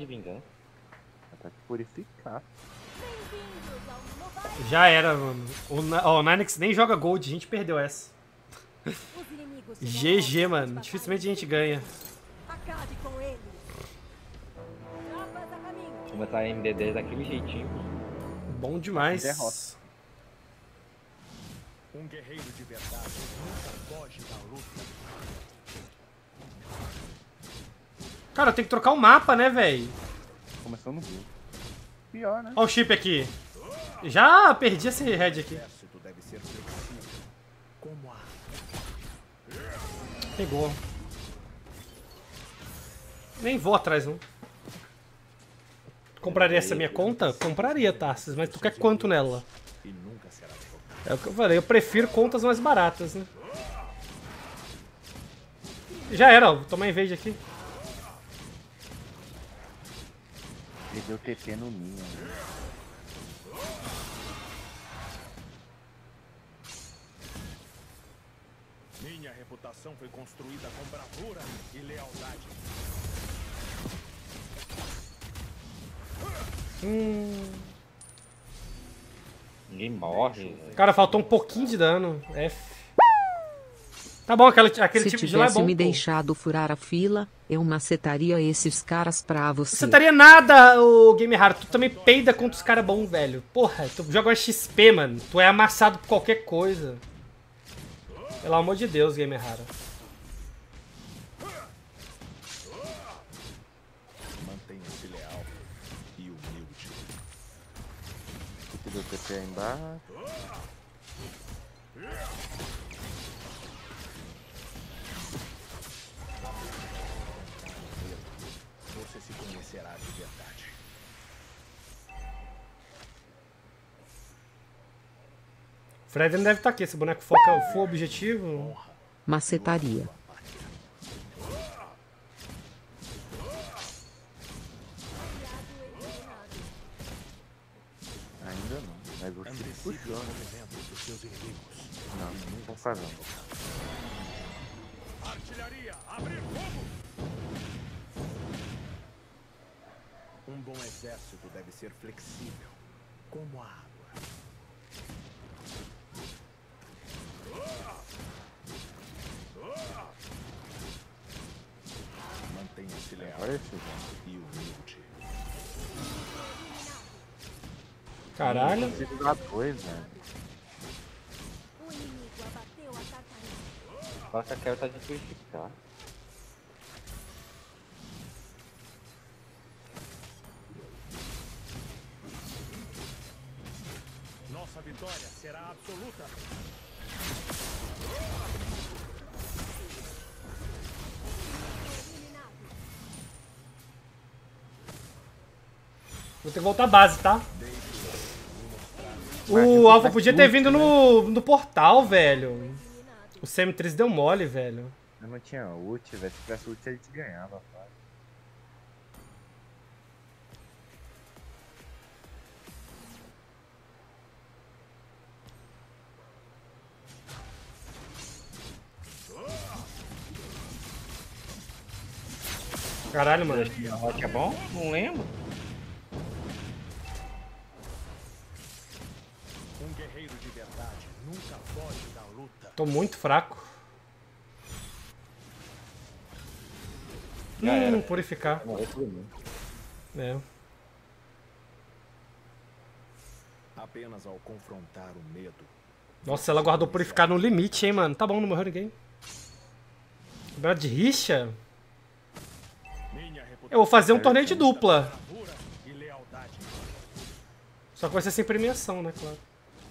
de vingança. Ataque purificar. Já era, mano. O Ninix nem joga Gold, a gente perdeu essa. GG, mano. Dificilmente a gente ganha. Começar a MD10 daquele jeitinho. Bom demais. Derrota. Um guerreiro de verdade nunca foge da luta. Cara, tem que trocar o mapa, né, velho? Começou no rio. Pior, né? Olha o chip aqui. Já perdi esse head aqui. Exército deve ser flexível, como a Pegou. Nem vou atrás, não. Compraria essa minha conta? Compraria, Tarsis, mas tu quer quanto nela? e nunca será derrotado. É o que eu falei, eu prefiro contas mais baratas, né? Já era, ó. Toma invade aqui. Ele deu TP no Minion. Minha reputação foi construída com bravura e lealdade. Ninguém morre. Cara, faltou um pouquinho de dano. F. Tá bom, aquele Se tipo de lá é tivesse bom. me Pô. deixado furar a fila, eu macetaria esses caras pra você. Você estaria nada, o Game Hard. Tu também peida contra os caras bons, velho. Porra, tu joga XP, mano. Tu é amassado por qualquer coisa. Pelo amor de Deus, Game Hard. Mantenha-se leal e humilde. Aqui deu TP aí embaixo. Você se conhecerá de verdade. Fred não deve estar aqui. Esse boneco foca full objetivo. Macetaria. Ainda não. Mas o Chico puxou, né? Elementos dos seus inimigos. Não, não vou fazer. Artilharia, abre fogo! Um bom exército deve ser flexível, como a água. Mantenha-se leal Agora é esse. e humilde. Caralho. Consigo dar dois, velho. Só que a Carol tá de purificar. Nossa vitória será absoluta. Vou ter que voltar à base, tá? O Alpha podia ter vindo no portal, velho. O Semi-3 deu mole, velho. Eu não tinha ult, velho. Se tivesse ult, a gente ganhava, pai. Caralho, mano. Rock é bom? Não lembro. Um guerreiro de verdade nunca foge da luta. Tô muito fraco. Já era. Purificar. Morreu todo mundo. É. Apenas ao confrontar o medo. Nossa, ela guardou purificar no limite, hein, mano. Tá bom, não morreu ninguém. Campeonato de rixa? Minha reputação Eu vou fazer um torneio de dupla. bravura e lealdade. Só que vai ser sem premiação, né, claro.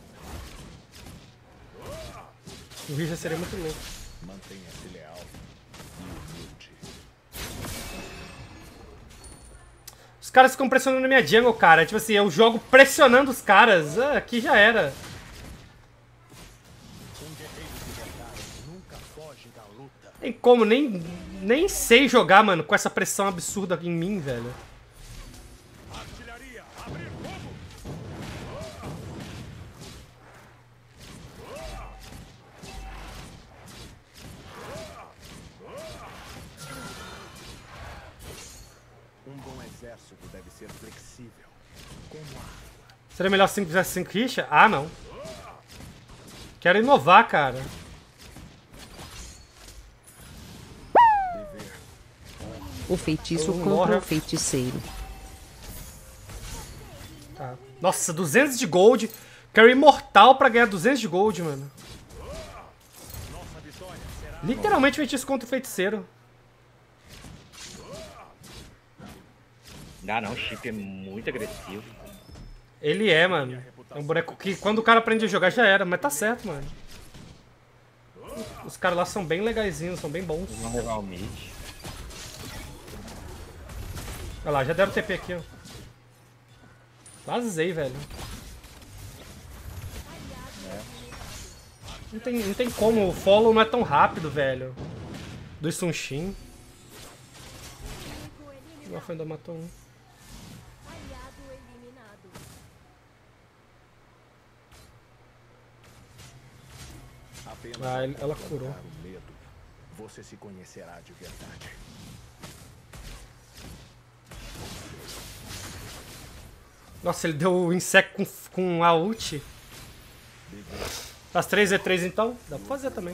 O rixa seria muito louco. Mantenha-se leal e humilde. Os caras ficam pressionando minha jungle, cara. Tipo assim, eu jogo pressionando os caras. Ah, aqui já era. Um guerreiro de verdade nunca foge da luta. Tem como, nem sei jogar, mano, com essa pressão absurda em mim, velho. Artilharia, abre fogo! Um bom exército exército deve ser flexível, como a água. Seria melhor se fizesse 5 rixa? Ah, não. Quero inovar, cara. O feitiço Um contra morre. o feiticeiro. Tá. Nossa, 200 de gold. Quero imortal pra ganhar 200 de gold, mano. Literalmente feitiço contra o feiticeiro. Dá não, o chip é muito agressivo. Ele é, mano. É um boneco que quando o cara aprende a jogar já era, mas tá certo, mano. Os caras lá são bem legaisinhos, são bem bons. Vamos levar o mid. Olha lá, já deram TP aqui, ó. Vazei, velho. Não tem como, o follow não é tão rápido, velho. Do Sunshin. O Alpha ainda matou um. Apenas Ah, ao ela confrontar curou. o medo, você se conhecerá de verdade. Nossa, ele deu o insect com a ult. Faz 3v3 então? Dá pra fazer também.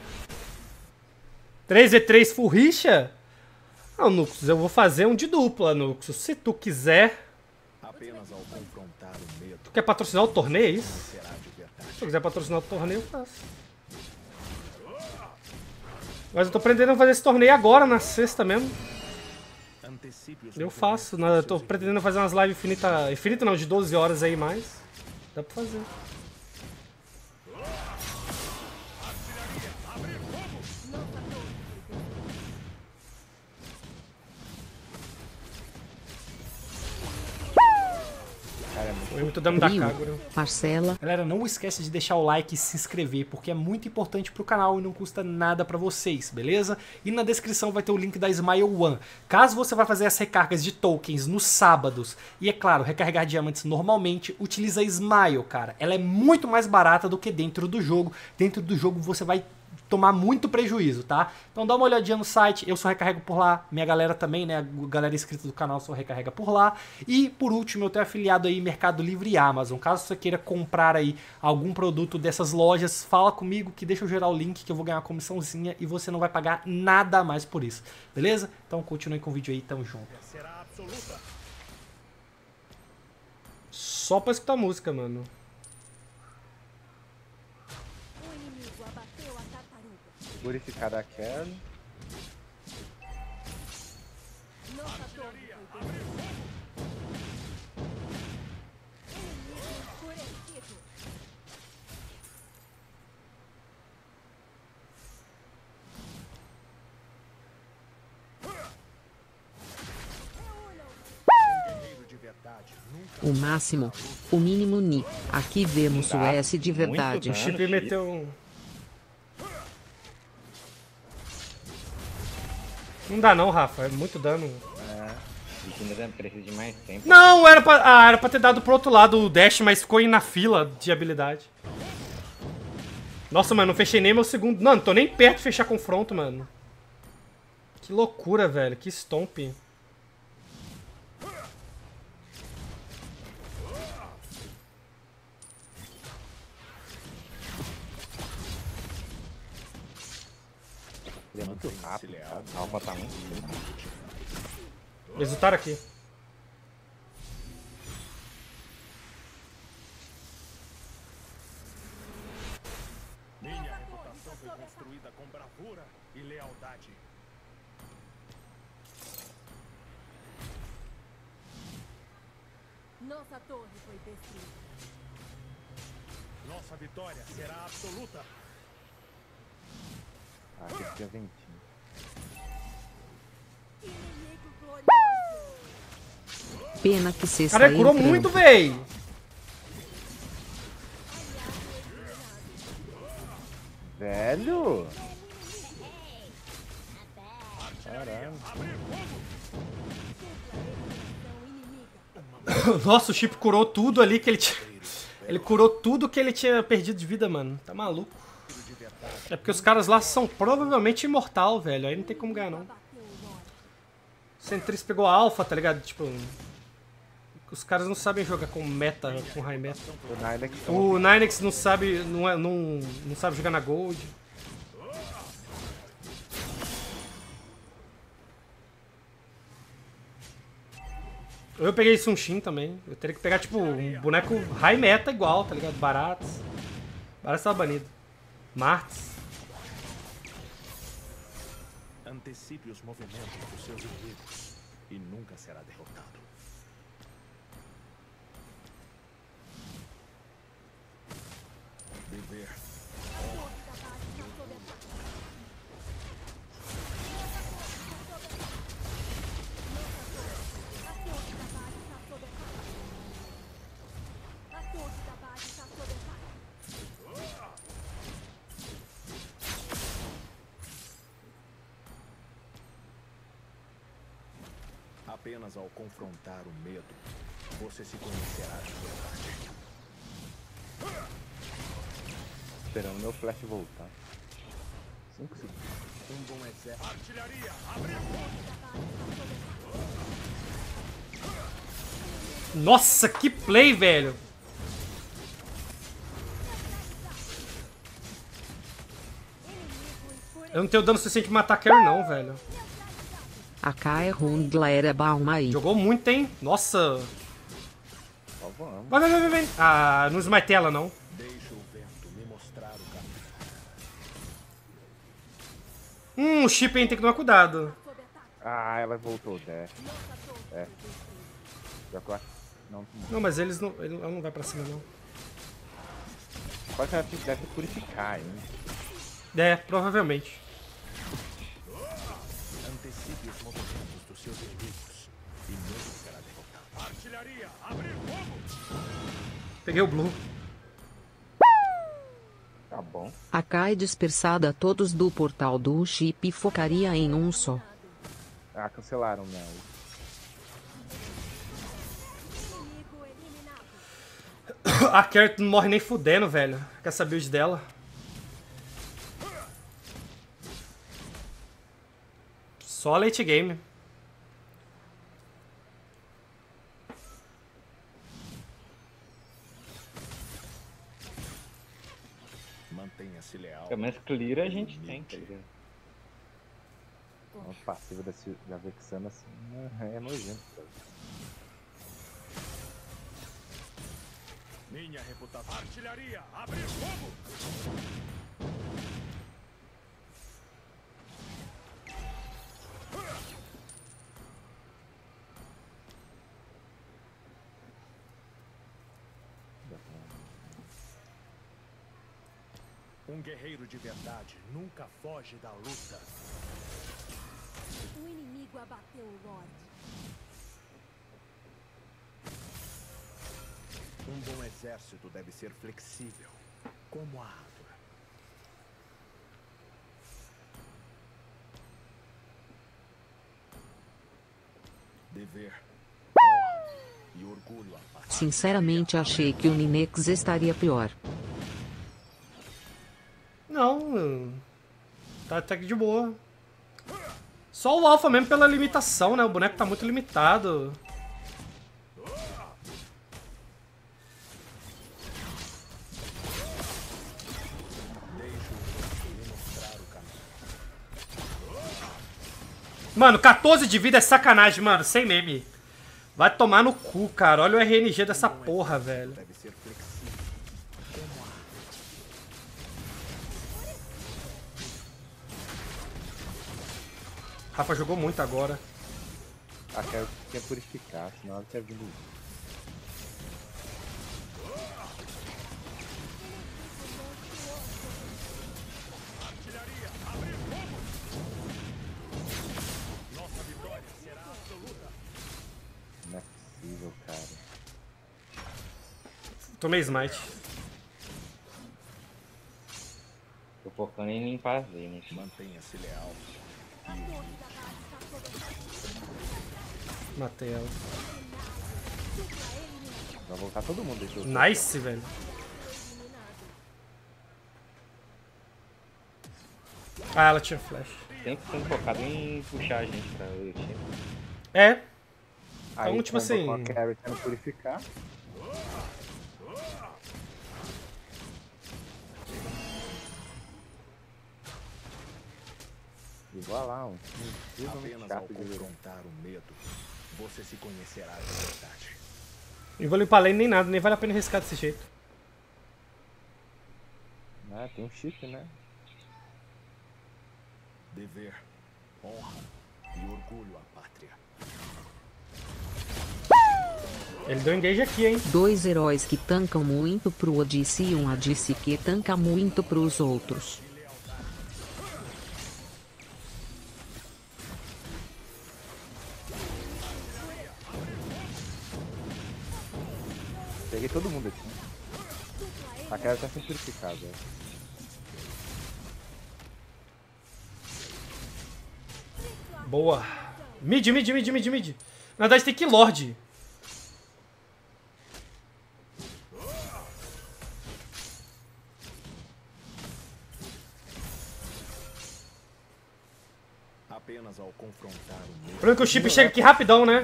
3v3 full rixa? Não, Nuxus, eu vou fazer um de dupla, Nuxus. Se tu quiser. Apenas ao confrontar o medo, Tu quer patrocinar o torneio, é isso? será de verdade. Se tu quiser patrocinar o torneio, eu faço. Mas eu tô pretendendo fazer esse torneio agora, na sexta mesmo. Antecipe os Eu movimentos faço, dos né? Eu tô seus pretendendo fazer umas lives infinitas. Infinita não, de 12 horas aí mais. Dá pra fazer. Foi muito dano da Rio, Kagura. Marcela, Galera, não esquece de deixar o like e se inscrever, porque é muito importante pro canal e não custa nada pra vocês, beleza? E na descrição vai ter o link da Smile One. Caso você vá fazer as recargas de tokens nos sábados, e é claro, recarregar diamantes normalmente, utiliza a Smile, cara. Ela é muito mais barata do que dentro do jogo. Dentro do jogo você vai tomar muito prejuízo, tá? Então dá uma olhadinha no site, eu só recarrego por lá, minha galera também, né, a galera inscrita do canal só recarrega por lá. E por último, eu tenho afiliado aí Mercado Livre e Amazon. Caso você queira comprar aí algum produto dessas lojas, fala comigo que deixa eu gerar o link que eu vou ganhar uma comissãozinha e você não vai pagar nada a mais por isso, beleza? Então continue com o vídeo aí, tamo junto. será absoluta. Só pra escutar música, mano. Purificar a Kelly. Guerreiro de verdade nunca o máximo, o mínimo ni. Aqui vemos o Tá. S de verdade. Muito O dano. Chip meteu um. Não dá não, Rafa. É muito dano. A gente ainda precisa de mais tempo. Não, era pra ter dado pro outro lado o dash, mas ficou aí na fila de habilidade. Nossa, mano, não fechei nem meu segundo. Não, não tô nem perto de fechar confronto, mano. Que loucura, velho. Que stomp. Ele é muito rápido, cara. A alma tá muito limpa. Eles lutaram aqui. minha reputação foi construída com bravura e lealdade. Nossa torre foi destruída. Nossa vitória será absoluta. Ah, aqui tinha ventinho. Inimigo glorioso. Pena que cesta Cara, ele curou entrando. muito, véi. Velho! Caramba. Nossa, o Chip curou tudo ali que ele tinha. Ele curou tudo que ele tinha perdido de vida, mano. Tá maluco. É porque os caras lá são provavelmente imortal, velho. Aí não tem como ganhar, não. Bateu o norte. Sentris pegou a alpha, tá ligado? Tipo... Os caras não sabem jogar com meta, com high meta. O Ninex não sabe, não sabe jogar na gold. Eu peguei Sunshin também. Eu teria que pegar, tipo, um boneco high meta igual, tá ligado? Baratos. Baratos tava banido. Martz. Antecipe os movimentos dos seus inimigos e nunca será derrotado. Dever. Apenas ao confrontar o medo, você se conhecerá de verdade. Esperando meu flash voltar. 5 segundos. Um bom exército. Artilharia, Nossa, que play, velho! Eu não tenho dano suficiente pra matar a Carry não, velho. A Kae Rundla era Bauma aí. Jogou muito, hein? Nossa! Só vamos. Vai. Ah, não smite ela, não. Deixa o vento me mostrar o caminho. O chip aí tem que tomar cuidado. Ah, ela voltou, É. Já que eu acho. Não. Não, mas ela não vai pra cima, não. Pode ser que deve purificar, hein? É, provavelmente. Antecipe os movimentos dos seus inimigos e nunca será derrotado. Artilharia, abre fogo! Peguei o Blue. Tá bom. A Kae dispersada todos do portal do chip focaria em um só. Ah, cancelaram, né? Inimigo eliminado. A Carry não morre nem fudendo, velho. Quer saber build dela? Só late game. Mantenha-se leal. Pelo menos clear a gente tem, tá ligado? Uma passiva da Vexana assim é nojento, cara. Minha reputação. Artilharia, abre fogo! Um guerreiro de verdade nunca foge da luta. O inimigo abateu o Lorde. Um bom exército deve ser flexível, como a água. Dever, honra e orgulho à paz. Sinceramente achei que o Ninex estaria pior. Não. Tá até que de boa. Só o Alpha mesmo pela limitação, né? O boneco tá muito limitado. Mano, 14 de vida é sacanagem, mano. Sem meme. Vai tomar no cu, cara. Olha o RNG dessa porra, velho. Deve ser flexível, como a água. Rafa jogou muito agora. Ah, quero purificar, senão ela tinha vindo. Não é possível, cara. Tomei smite. Tô focando em limpar as venas. Mantenha-se leal. Matei ela. Vai voltar todo mundo desse jogo. Nice, velho. Ah, ela tinha flash. Sempre focado em puxar a gente pra o time. É. Aí, Então, tipo comba assim... com a carry tendo purificar. E vai lá, um extremamente Apenas ao chato de ver. confrontar o medo, você se conhecerá de verdade. Não vou limpar lane nem nada, nem vale a pena arriscar desse jeito. Ah, tem um chip, né? Dever, honra e orgulho à pátria. Ele deu engage aqui, hein? Dois heróis que tancam muito pro Odisse e um Odisse que tanca muito pros outros. Peguei todo mundo aqui. A carry tá simplificada. Boa. Mid. Na verdade tem que ir Lorde. Apenas ao confrontar o O medo, problema é que o chip chega aqui rapidão, né?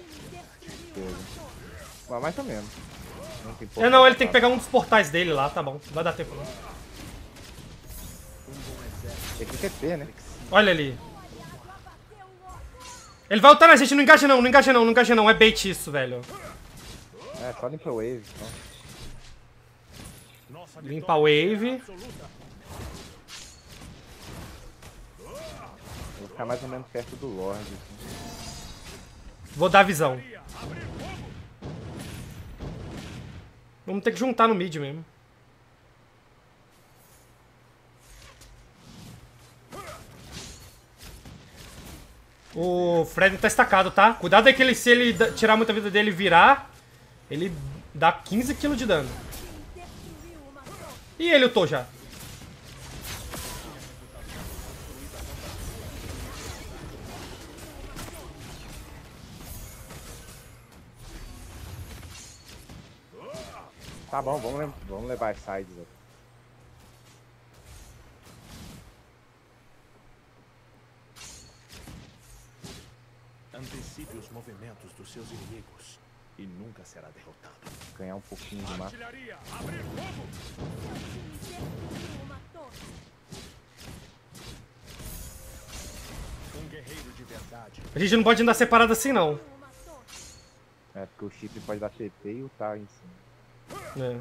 Mas mais ou menos. Não tem É, não, ele tem que pegar um dos portais dele lá, tá bom. Vai dar tempo não. Tem que TP, né? Olha ali. Ele vai ultar na gente, não engaja não. É bait isso, velho. É, só limpa o wave. Então. nossa Limpa a wave. absoluta. Vou ficar mais ou menos perto do Lorde. Assim. Vou dar a visão. Vamos ter que juntar no mid mesmo. O Fred tá estacado, tá? Cuidado aí que ele, se ele tirar muita vida dele e virar, ele dá 15 kg de dano. E ele ultou já. Tá bom, vamos levar as sides aqui. Antecipe os movimentos dos seus inimigos e nunca será derrotado. Ganhar um pouquinho de mapa. Artilharia, abre fogo! Um guerreiro de verdade. A gente não pode andar separado assim, não. É, porque o chip pode dar TP e o tá em cima. É.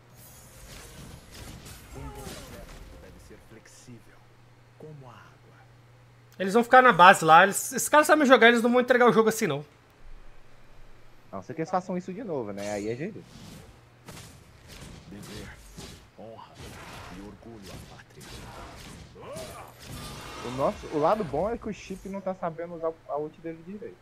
Um bom exército deve ser flexível, como a água. Eles vão ficar na base lá. Esses caras sabem jogar, eles não vão entregar o jogo assim, não. A não ser que eles façam isso de novo, né? Aí é GG. Dever, honra e orgulho à pátria. O lado bom é que o chip não tá sabendo usar a ult dele direito.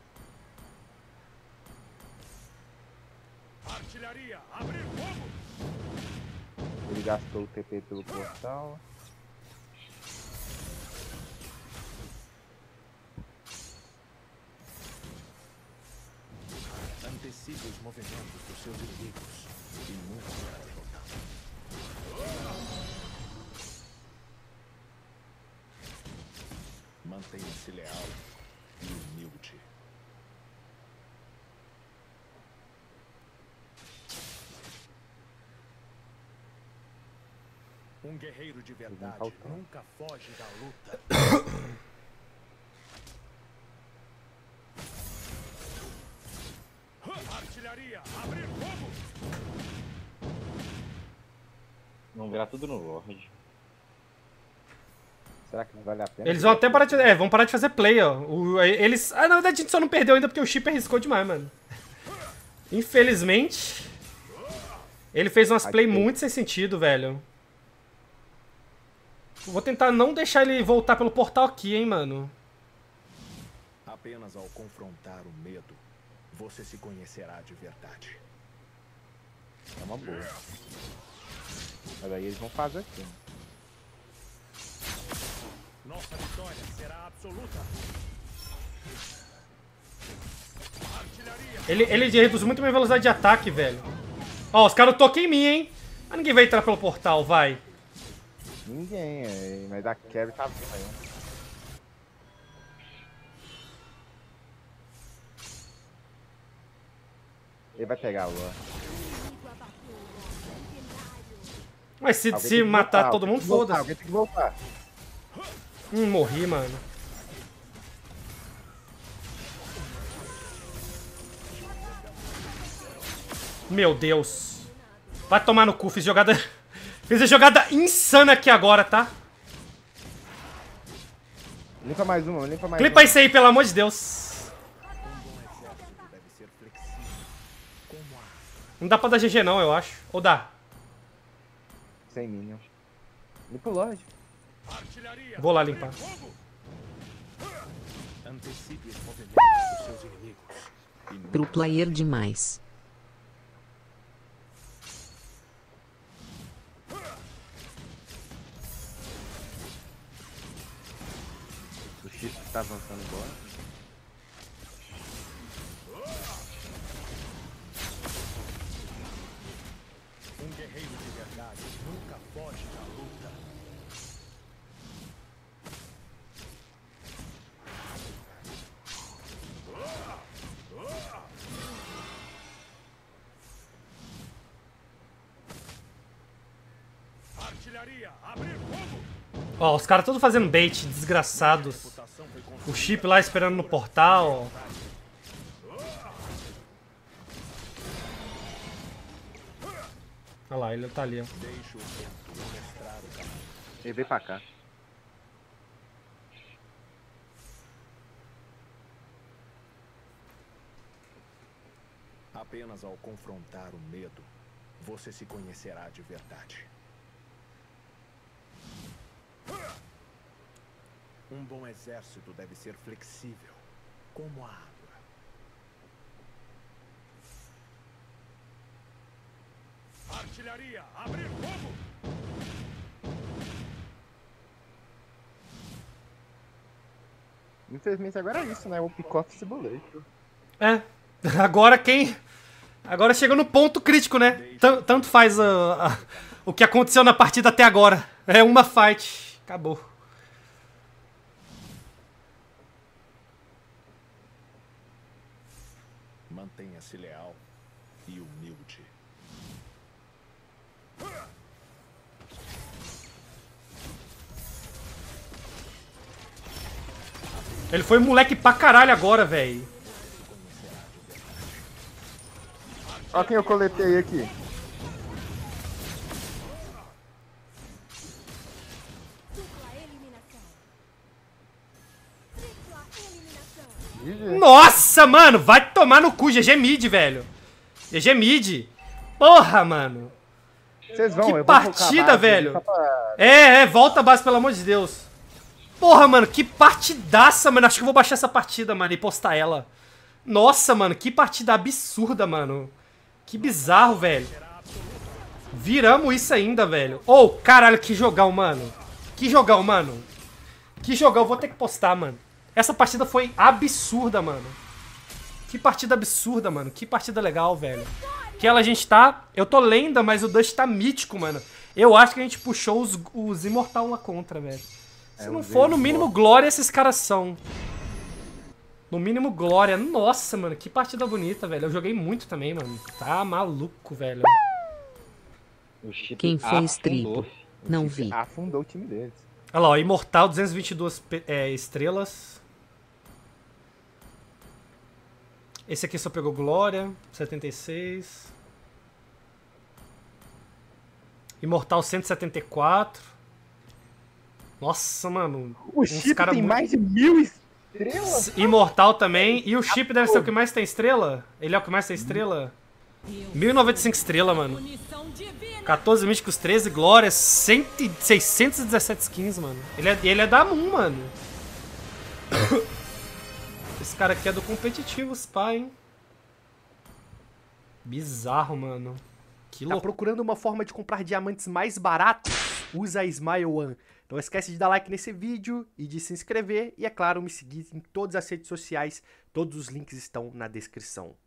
Artilharia, abre fogo! Ele gastou o TP pelo portal. Antecipe os movimentos dos seus inimigos e nunca será derrotado. Mantenha-se leal e humilde. Um guerreiro de verdade faltando. nunca foge da luta. Artilharia, abre fogo! Vamos virar tudo no Lorde. Será que vale a pena? Eles vão até parar de... vão parar de fazer play, ó. Eles... Ah, na verdade a gente só não perdeu ainda porque o chip arriscou demais, mano. Infelizmente. Ele fez umas play muito sem sentido, velho. Vou tentar não deixar ele voltar pelo portal aqui, hein, mano. Apenas ao confrontar o medo, você se conhecerá de verdade. É uma boa. Mas aí eles vão fazer aqui. Né? Nossa vitória será absoluta. Artilharia. Ele reduz muito minha velocidade de ataque, velho. Ó, os caras tocam em mim, hein. Mas ninguém vai entrar pelo portal, vai. Ninguém, mas a carry tá vindo aí. Ele vai pegar o Lorde. Inimigo abateu o Lorde. Mas se Alguém tem que matar voltar, todo alguém mundo, tem que voltar, foda-se. Alguém tem que voltar. Morri, mano. Meu Deus. Vai tomar no cu, fiz jogada... Fiz a jogada insana aqui agora, tá? Limpa mais uma, limpa mais Clipa uma. isso aí, pelo amor de Deus. Não dá pra dar GG não, eu acho. Ou dá? Sem minion. Limpa o Lorde. Artilharia. Vou lá limpar. Fogo. Antecipe os movimentos dos seus inimigos. E não Pro player demais. O X tá avançando agora. um guerreiro de verdade nunca foge da luta. Artilharia, abrir fogo! Ó, os caras todos fazendo bait, desgraçados. Reputação foi O chip lá esperando no portal. Olha lá, ele tá ali, ó. Deixa o vento mostrar o caminho. Ele veio pra cá. Apenas ao confrontar o medo, você se conhecerá de verdade. Um bom exército deve ser flexível, como a água. Artilharia, abrir fogo! Infelizmente agora é isso, né? O pick-off Simulator. É. Agora quem... Agora chega no ponto crítico, né? Tanto faz o que aconteceu na partida até agora. É uma fight. Acabou. Mantenha-se leal e humilde. Ele foi moleque pra caralho agora, velho. Olha quem eu coletei aqui. Dupla eliminação. Tripla eliminação. GG. Nossa, mano. Vai tomar no cu. GG mid, velho. GG mid. Porra, mano. Vocês vão, Que eu vou colocar a partida, base velho. só pra- Volta a base, pelo amor de Deus. Porra, mano, que partidaça, mano. Acho que eu vou baixar essa partida, mano, e postar ela. Nossa, mano, que partida absurda, mano. Que bizarro, velho. Viramos isso ainda, velho. Oh, caralho, que jogão, mano. Que jogão, mano. Que jogão, vou ter que postar, mano. Essa partida foi absurda, mano. Que partida absurda, mano. Que partida legal, velho. Que ela a gente tá... Eu tô lenda, mas o Dust tá mítico, mano. Eu acho que a gente puxou os Imortal lá contra, velho. Se não for, no mínimo, glória esses caras são. No mínimo, glória. Nossa, mano, que partida bonita, velho. Eu joguei muito também, mano. Tá maluco, velho. O Chip Quem fez afundou. triplo? Não vi. Afundou o time deles. Olha lá, ó, Imortal, 222 estrelas. Esse aqui só pegou glória, 76. Imortal, 174. Nossa, mano. O uns Chip cara tem muito- mais de 1000 estrelas? Imortal também. E o Chip deve ser o que mais tem estrela? Ele é o que mais tem estrela? 1095 estrela, mano. 14 místicos, 13 glórias, 617 skins, mano. Ele é da Moon, mano. Esse cara aqui é do competitivo, Spy, hein? Bizarro, mano. Que Tá louco. procurando uma forma de comprar diamantes mais baratos? Usa a Smile One. Não esquece de dar like nesse vídeo e de se inscrever. E, é claro, me seguir em todas as redes sociais. Todos os links estão na descrição.